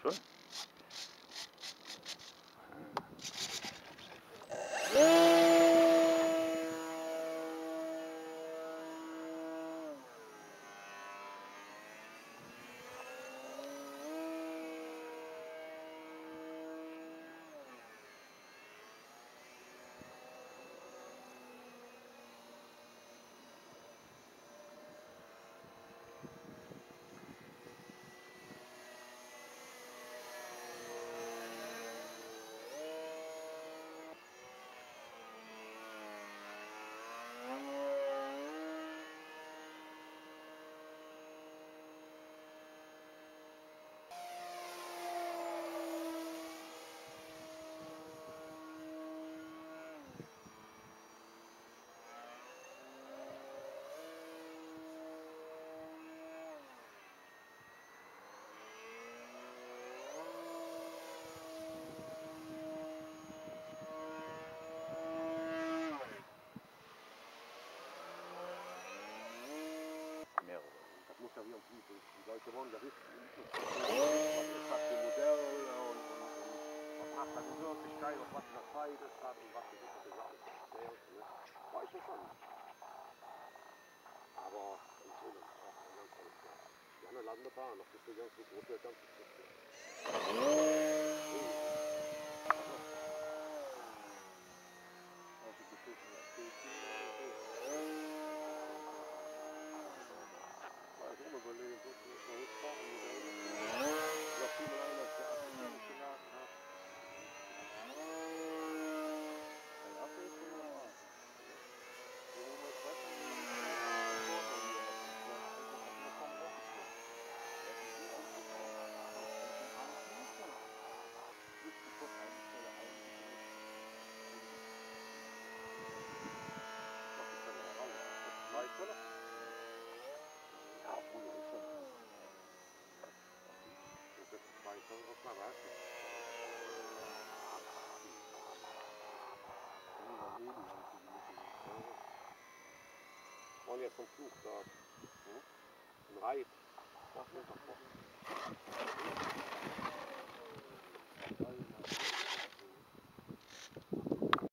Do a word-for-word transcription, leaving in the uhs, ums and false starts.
Schon? Das muss ja wie am Fließen. Die Leute wollen ja wissen, was ist das für ein Modell und, und, und was macht das in Wirklichkeit, auf was für eine Zeit ist das und was ist das für Sachen erzählt. Ne? Weiß ich schon. Aber im Grunde ist auch ein ganz tolles Platz. Ja, eine Landebahn, das ist die ganze große, der ganze Strecke. Also beschissen ist also unüberlegt, so viel ist noch hochfahren mit der da fiel mir ein, dass der Akku hochgeladen hat. Der Akku ist schon normal. So wie wir treffen, ja, früher ist schon. Das ist zwei Stunden aus meiner Weise. Und jetzt vom Flug da. Hm? Ein Reit. Sag mir doch mal.